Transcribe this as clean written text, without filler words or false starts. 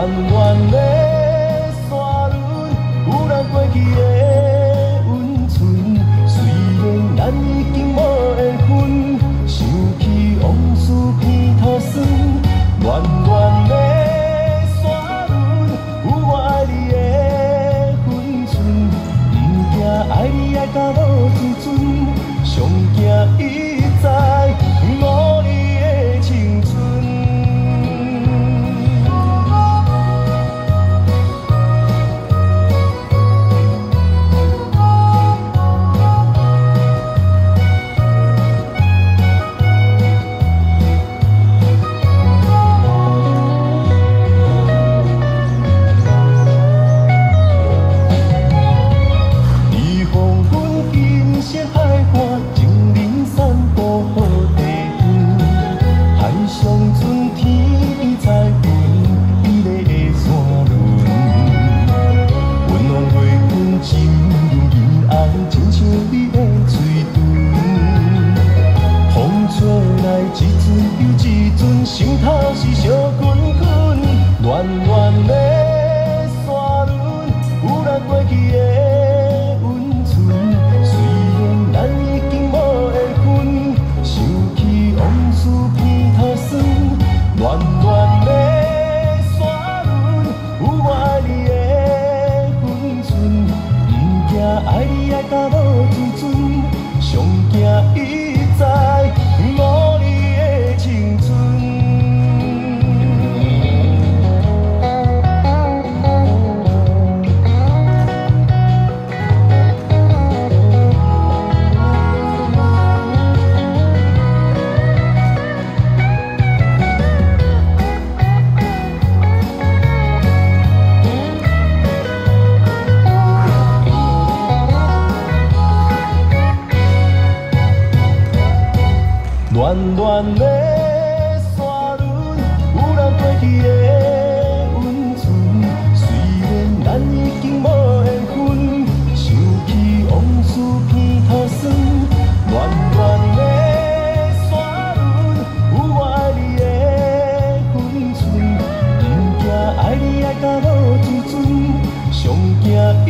暖的山轮，有咱过去的温存。虽然咱已经无缘分，想起往事片土酸。暖暖的山轮，有我爱你的分寸。不惊爱你爱到无自尊，上惊伊知我你的青春。心头是烧滚滚，暖暖的山轮，有咱过去的温存。虽然咱已经无缘分，想起往事片土酸。暖暖的山轮，有我爱你的分寸。不惊爱你爱到无自尊，上惊伊知我你的青春。暖暖的山轮，有咱过去的温存。虽然咱已经无缘分，想起往事片土酸。暖暖的山轮，有我爱你的分寸。不惊爱你爱到无自尊，上惊。